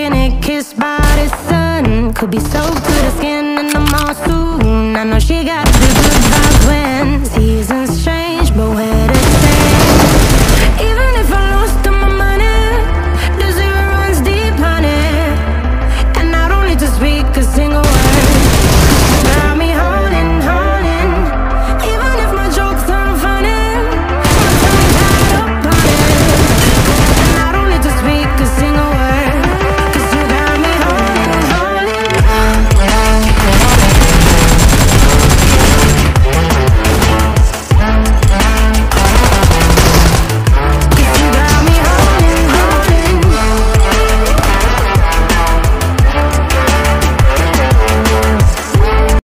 getting kissed by the sun. Could be so good at skin.